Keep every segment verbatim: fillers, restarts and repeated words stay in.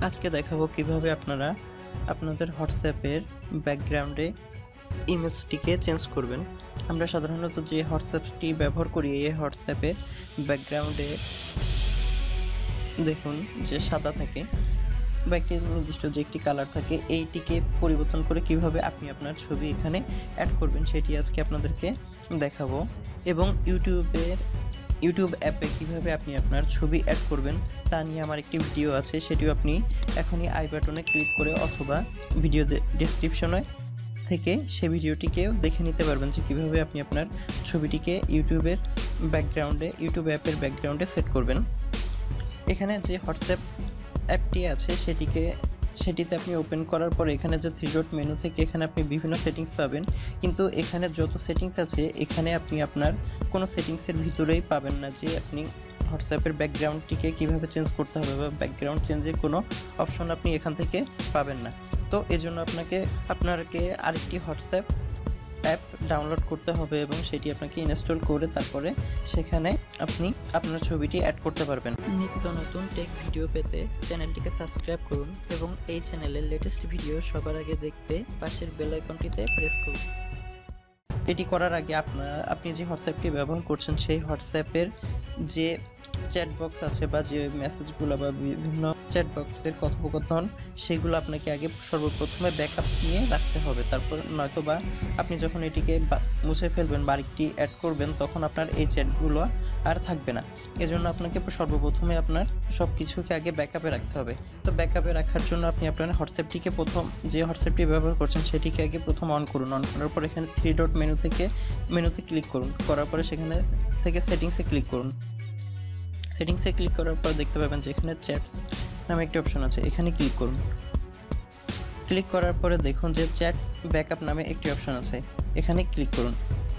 আজকে দেখাবো কিভাবে আপনারা আপনাদের হোয়াটসঅ্যাপের ব্যাকগ্রাউন্ডে ইমেজটিকে চেঞ্জ করবেন। আমরা সাধারণত যে হোয়াটসঅ্যাপটি ব্যবহার করি এই হোয়াটসঅ্যাপের ব্যাকগ্রাউন্ডে দেখুন যে সাদা থাকে বা একটি নির্দিষ্ট যে একটি কালার থাকে, এইটিকে পরিবর্তন করে কিভাবে আপনি আপনার ছবি এখানে অ্যাড করবেন সেটি আজকে আপনাদেরকে দেখাবো। এবং ইউটিউবের ইউটিউব অ্যাপে কিভাবে আপনি আপনার ছবি অ্যাড করবেন তা নিয়ে আমার একটি ভিডিও আছে, সেটিও আপনি এখনই আই বাটনে ক্লিক করে অথবা ভিডিও ডেসক্রিপশনে থেকে সে ভিডিওটিকেও দেখে নিতে পারবেন যে কীভাবে আপনি আপনার ছবিটিকে ইউটিউবের ব্যাকগ্রাউন্ডে ইউটিউব অ্যাপের ব্যাকগ্রাউন্ডে সেট করবেন। এখানে যে হোয়াটসঅ্যাপ অ্যাপটি আছে সেটিকে সেটিতে আপনি ওপেন করার পরে এখানে যে থ্রি ডট মেনু থেকে এখানে আপনি বিভিন্ন সেটিংস পাবেন, কিন্তু এখানে যত সেটিংস আছে এখানে আপনি আপনার কোনো সেটিংসের ভিতরেই পাবেন না যে আপনি হোয়াটসঅ্যাপের ব্যাকগ্রাউন্ডটিকে কীভাবে চেঞ্জ করতে হবে বা ব্যাকগ্রাউন্ড চেঞ্জের কোনো অপশন আপনি এখান থেকে পাবেন না। তো এজন্য আপনাকে আপনাকে আরেকটি হোয়াটসঅ্যাপ অ্যাপ ডাউনলোড করতে হবে এবং সেটি আপনাকে ইনস্টল করে তারপরে সেখানে আপনি আপনার ছবিটি অ্যাড করতে পারবেন। নিত্য নতুন টেক ভিডিও পেতে চ্যানেলটিকে সাবস্ক্রাইব করুন এবং এই চ্যানেলের লেটেস্ট ভিডিও সবার আগে দেখতে পাশের বেল আইকনটিতে প্রেস করুন। এটি করার আগে আপনার আপনি যে হোয়াটসঅ্যাপটি ব্যবহার করছেন সেই হোয়াটসঅ্যাপের যে চ্যাট বক্স আছে বা যে মেসেজগুলো বা বিভিন্ন চ্যাট বক্সের কথোপকথন সেগুলো আপনাকে আগে সর্বপ্রথমে ব্যাকআপ নিয়ে রাখতে হবে। তারপর নয়তো বা আপনি যখন এটিকে মুছে ফেলবেন বা আরেকটি অ্যাড করবেন তখন আপনার এই চ্যাটগুলো আর থাকবে না। এজন্য আপনাকে সর্বপ্রথমে আপনার সব কিছুকে আগে ব্যাকআপে রাখতে হবে। তো ব্যাকআপে রাখার জন্য আপনি আপনার হোয়াটসঅ্যাপটিকে প্রথম যে হোয়াটসঅ্যাপটি ব্যবহার করছেন সেটিকে আগে প্রথম অন করুন। অন করার পর এখানে থ্রি ডট মেনু থেকে মেনুতে ক্লিক করুন, করার পরে সেখানে থেকে সেটিংসে ক্লিক করুন। সেটিংসে ক্লিক করার পর দেখতে পাবেন যে এখানে চ্যাটস নামে একটি অপশন আছে, এখানে ক্লিক করুন। ক্লিক করার পরে দেখুন যে চ্যাটস ব্যাকআপ নামে একটি অপশন আছে, এখানে ক্লিক করুন।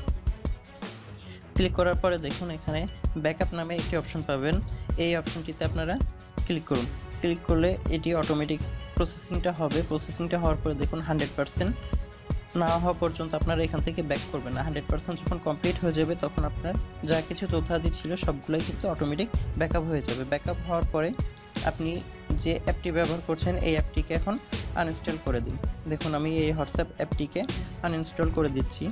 ক্লিক করার পরে দেখুন এখানে ব্যাকআপ নামে একটি অপশন পাবেন, এই অপশনটিতে আপনারা ক্লিক করুন। ক্লিক করলে এটি অটোমেটিক প্রসেসিংটা হবে। প্রসেসিংটা হওয়ার পরে দেখুন হান্ড্রেড পার্সেন্ট না হওয়া পর্যন্ত আপনারা এখান থেকে ব্যাক করবেন না। হান্ড্রেড পার্সেন্ট যখন কমপ্লিট হয়ে যাবে তখন আপনার যা কিছু তথ্যাদি ছিল সবগুলোই কিন্তু অটোমেটিক ব্যাকআপ হয়ে যাবে। ব্যাকআপ হওয়ার পরে আপনি যে অ্যাপটি ব্যবহার করছেন এই অ্যাপটিকে এখন আনইনস্টল করে দিন। দেখুন আমি এই হোয়াটসঅ্যাপ অ্যাপটিকে আনইনস্টল করে দিচ্ছি।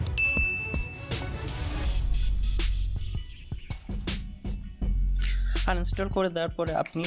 আনইনস্টল করে দেওয়ার পরে আপনি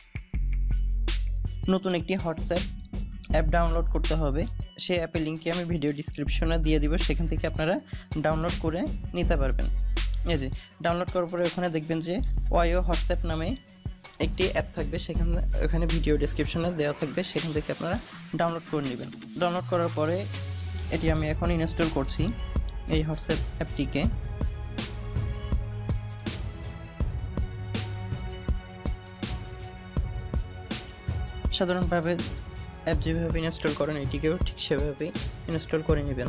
নতুন একটি হোয়াটসঅ্যাপ অ্যাপ ডাউনলোড করতে হবে। সেই অ্যাপের লিঙ্কটি আমি ভিডিও ডিসক্রিপশনে দিয়ে দিব, সেখান থেকে আপনারা ডাউনলোড করে নিতে পারবেন। এই যে ডাউনলোড করার পরে ওখানে দেখবেন যে ওয়াইও হোয়াটসঅ্যাপ নামে একটি অ্যাপ থাকবে, সেখানে ওখানে ভিডিও ডিসক্রিপশনে দেওয়া থাকবে, সেখান থেকে আপনারা ডাউনলোড করে নেবেন। ডাউনলোড করার পরে এটি আমি এখন ইনস্টল করছি এই হোয়াটসঅ্যাপ অ্যাপটিকে। সাধারণভাবে অ্যাপ যেভাবে ইনস্টল করেন এটিকেও ঠিক সেভাবেই ইনস্টল করে নেবেন।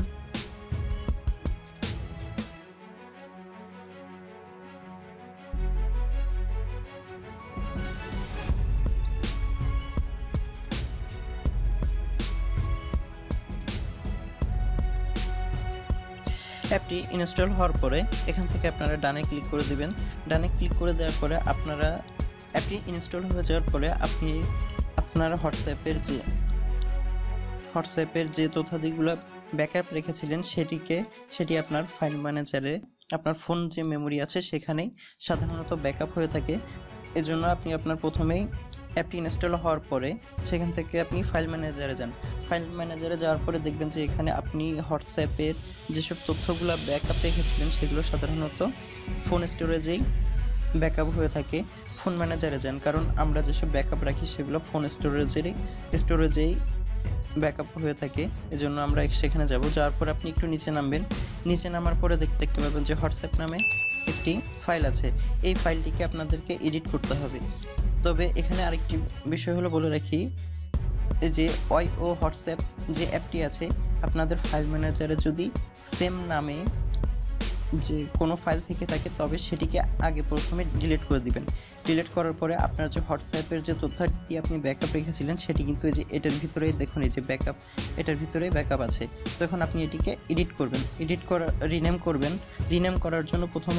অ্যাপটি ইনস্টল হওয়ার পরে এখান থেকে আপনারা ডানে ক্লিক করে দেবেন। ডানে ক্লিক করে দেওয়ার পরে আপনারা অ্যাপটি ইনস্টল হয়ে যাওয়ার পরে আপনি আপনার হোয়াটসঅ্যাপের যে হোয়াটসঅ্যাপের যে তথ্যাদিগুলো ব্যাকআপ রেখেছিলেন সেটিকে সেটি আপনার ফাইল ম্যানেজারে আপনার ফোন যে মেমোরি আছে সেখানেই সাধারণত ব্যাকআপ হয়ে থাকে। এজন্য আপনি আপনার প্রথমেই অ্যাপটি ইনস্টল হওয়ার পরে সেখান থেকে আপনি ফাইল ম্যানেজারে যান। ফাইল ম্যানেজারে যাওয়ার পরে দেখবেন যে এখানে আপনি হোয়াটসঅ্যাপের যেসব তথ্যগুলো ব্যাকআপ রেখেছিলেন সেগুলো সাধারণত ফোন স্টোরেজেই ব্যাকআপ হয়ে থাকে। ফোন ম্যানেজারে যান, কারণ আমরা যেসব ব্যাকআপ রাখি সেগুলো ফোন স্টোরেজেরই স্টোরেজেই ব্যাকআপ হয়ে থাকে। এজন্য আমরা সেখানে যাব। যাওয়ার পর আপনি একটু নিচে নামবেন। নিচে নামার পরে দেখতে দেখতে পাবেন যে হোয়াটসঅ্যাপ নামে একটি ফাইল আছে, এই ফাইলটিকে আপনাদেরকে এডিট করতে হবে। তবে এখানে আরেকটি বিষয় হলো বলে রাখি, যে ওয়াইও হোয়াটসঅ্যাপ যে অ্যাপটি আছে আপনাদের ফাইল ম্যানেজারে যদি সেম নামে যে কোনো ফাইল থেকে থাকে তবে সেটিকে আগে প্রথমে ডিলিট করে দিবেন। ডিলিট করার পরে আপনার যে হোয়াটসঅ্যাপের যে তথ্যটি আপনি ব্যাকআপ রেখেছিলেন সেটি কিন্তু এই যে এটার ভিতরেই দেখুন এই যে ব্যাকআপ এটার ভিতরেই ব্যাকআপ আছে। তখন আপনি এটিকে এডিট করবেন। এডিট করা রিনেম করবেন। রিনেম করার জন্য প্রথমে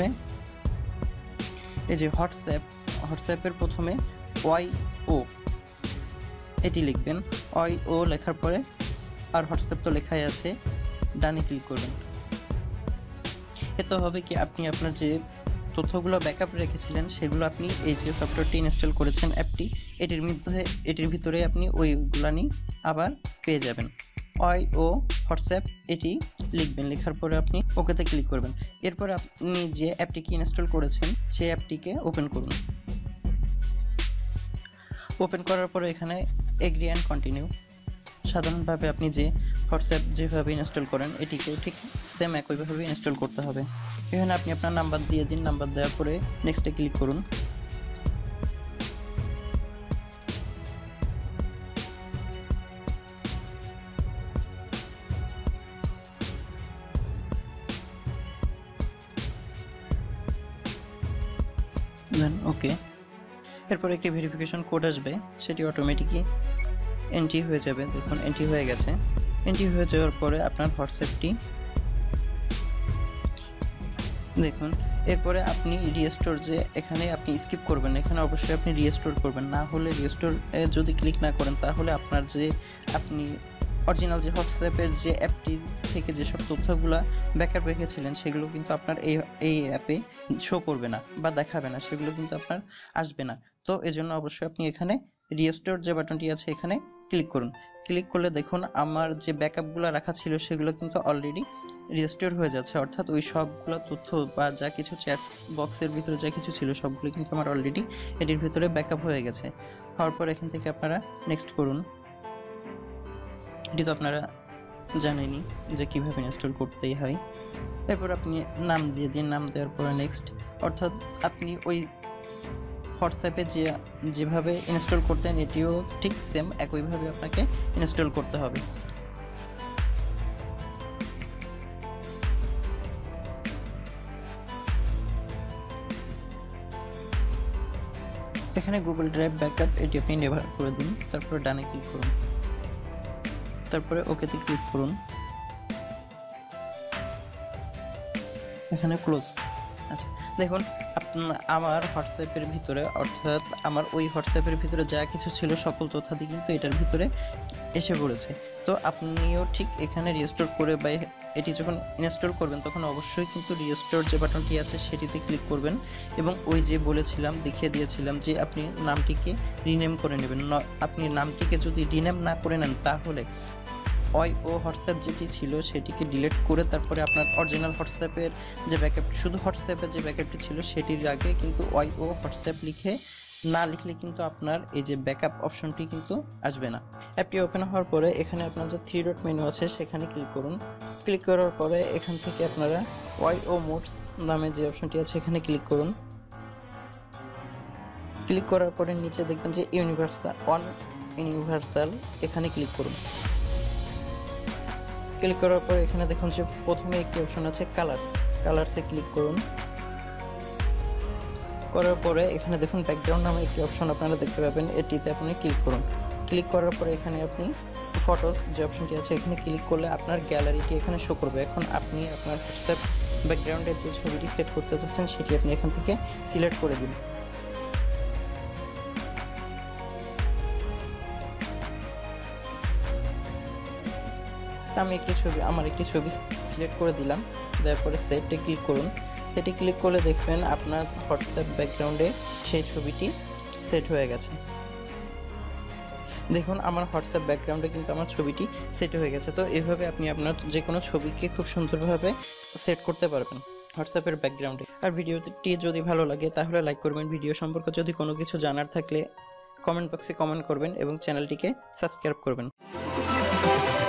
এই যে হোয়াটসঅ্যাপ হোয়াটসঅ্যাপের প্রথমে ওয়াইও এটি লিখবেন, ওয়াই ও লেখার পরে আর হোয়াটসঅ্যাপ তো লেখাই আছে, ডানে ক্লিক করবেন। এতে হবে কি আপনি আপনার যে তথ্যগুলো ব্যাকআপ রেখেছিলেন সেগুলো আপনি এই যে সফটওয়্যারটি ইনস্টল করেছেন অ্যাপটি, এটির মধ্যে এটির ভিতরে আপনি ওইগুলো নিয়ে আবার পেয়ে যাবেন। ওয়াই ও হোয়াটসঅ্যাপ এটি লিখবেন, লেখার পরে আপনি ওকেতে ক্লিক করবেন। এরপর আপনি যে অ্যাপটিকে ইনস্টল করেছেন সেই অ্যাপটিকে ওপেন করুন। ওপেন করার পরে এখানে এগ্রি অ্যান্ড কন্টিনিউ, সাধারণভাবে আপনি যে হোয়াটসঅ্যাপ যেভাবে ইনস্টল করেন এটিকেও ঠিক সেম একইভাবে ইনস্টল করতে হবে। এখানে আপনি আপনার নাম্বার দিয়ে দিন, নাম্বার দেওয়ার পরে নেক্সটে ক্লিক করুন। দেন ওকে। এরপর একটি ভেরিফিকেশন কোড আসবে, সেটি অটোমেটিকই এন্ট্রি হয়ে যাবে। দেখুন এন্ট্রি হয়ে গেছে। এন্ট্রি হয়ে যাওয়ার পরে আপনার হোয়াটসঅ্যাপটি দেখুন। এরপরে আপনি রিস্টোর যে এখানে আপনি স্কিপ করবেন, এখানে অবশ্যই আপনি রিস্টোর করবেন, না হলে রিস্টোর যদি ক্লিক না করেন তাহলে আপনার যে আপনি অরিজিনাল যে হোয়াটসঅ্যাপের যে অ্যাপটি থেকে যেসব তথ্যগুলো ব্যাকআপ রেখেছিলেন সেগুলো কিন্তু আপনার এই এই অ্যাপে শো করবে না বা দেখাবে না, সেগুলো কিন্তু আপনার আসবে না। তো এজন্য অবশ্যই আপনি এখানে রিস্টোর যে বাটনটি আছে এখানে ক্লিক করুন। ক্লিক করলে দেখুন আমার যে ব্যাকআপগুলো রাখা ছিল সেগুলো কিন্তু অলরেডি রিস্টোর হয়ে যাচ্ছে, অর্থাৎ ওই সবগুলো তথ্য বা যা কিছু চ্যাটস বক্সের ভিতরে যা কিছু ছিল সবগুলো কিন্তু আমার অলরেডি এটির ভিতরে ব্যাকআপ হয়ে গেছে। হওয়ার পর এখান থেকে আপনারা নেক্সট করুন। এটি তো আপনারা জানেনই যে কীভাবে ইনস্টল করতেই হয়। এরপর আপনি নাম দিয়ে দিন, নাম দেওয়ার পরে নেক্সট, অর্থাৎ আপনি ওই হোয়াটসঅ্যাপে যে যেভাবে ইনস্টল করতেন এটিও ঠিক সেম একইভাবে আপনাকে ইনস্টল করতে হবে। এখানে গুগল ড্রাইভ ব্যাকআপ এটি আপনি নেভার করে দিন, তারপরে ডানে ক্লিক করুন, তারপরে ওকেতে ক্লিক করুন। এখানে ক্লোজ। আচ্ছা দেখুন আমার হোয়াটসঅ্যাপের ভিতরে, অর্থাৎ আমার ওই হোয়াটসঅ্যাপের ভিতরে যা কিছু ছিল সকল তথ্যাদি কিন্তু এটার ভিতরে এসে পড়েছে। তো আপনিও ঠিক এখানে রিস্টোর করে বা এটি যখন ইনস্টল করবেন তখন অবশ্যই কিন্তু রিস্টোর যে বাটনটি আছে সেটিতে ক্লিক করবেন এবং ওই যে বলেছিলাম দেখিয়ে দিয়েছিলাম যে আপনি নামটিকে রিনেম করে নেবেন। আপনি নামটিকে যদি রিনেম না করে নেন তাহলে ওয়াই ও হোয়াটসঅ্যাপ যেটি ছিল সেটিকে ডিলিট করে তারপরে আপনার অরিজিনাল হোয়াটসঅ্যাপের যে ব্যাকআপ, শুধু হোয়াটসঅ্যাপের যে ব্যাকআপটি ছিল সেটির আগে কিন্তু ওয়াই ও হোয়াটসঅ্যাপ লিখে না লিখলে কিন্তু আপনার এই যে ব্যাকআপ অপশনটি কিন্তু আসবে না। অ্যাপটি ওপেন হওয়ার পরে এখানে আপনার যে থ্রি ডট মেনু আছে সেখানে ক্লিক করুন। ক্লিক করার পরে এখান থেকে আপনারা ওয়াই ও মোডস নামে যে অপশনটি আছে এখানে ক্লিক করুন। ক্লিক করার পরে নিচে দেখবেন যে ইউনিভার্সাল অন ইউনিভার্সাল, এখানে ক্লিক করুন। ক্লিক করার পর এখানে দেখুন যে প্রথমে একটি অপশন আছে কালার্স, কালার্সে ক্লিক করুন। করার পরে এখানে দেখুন ব্যাকগ্রাউন্ড নামে একটি অপশন আপনারা দেখতে পাবেন, এটিতে আপনি ক্লিক করুন। ক্লিক করার পরে এখানে আপনি ফটোস যে অপশনটি আছে এখানে ক্লিক করলে আপনার গ্যালারিটি এখানে শো করবে। এখন আপনি আপনার হোয়াটসঅ্যাপ ব্যাকগ্রাউন্ডের যে ছবিটি সেট করতে চাচ্ছেন সেটি আপনি এখান থেকে সিলেক্ট করে দিন। আমি একটি ছবি আমার একটি ছবি সিলেক্ট করে দিলাম, তারপরে সেটে ক্লিক করুন। সেটি ক্লিক করলে দেখবেন আপনার হোয়াটসঅ্যাপ ব্যাকগ্রাউন্ডে সেই ছবিটি সেট হয়ে গেছে। দেখুন আমার হোয়াটসঅ্যাপ ব্যাকগ্রাউন্ডে কিন্তু আমার ছবিটি সেট হয়ে গেছে। তো এভাবে আপনি আপনার যে কোনো ছবিকে খুব সুন্দরভাবে সেট করতে পারবেন হোয়াটসঅ্যাপের ব্যাকগ্রাউন্ডে। আর ভিডিওটি যদি ভালো লাগে তাহলে লাইক করবেন। ভিডিও সম্পর্কে যদি কোনো কিছু জানার থাকলে কমেন্ট বক্সে কমেন্ট করবেন এবং চ্যানেলটিকে সাবস্ক্রাইব করবেন।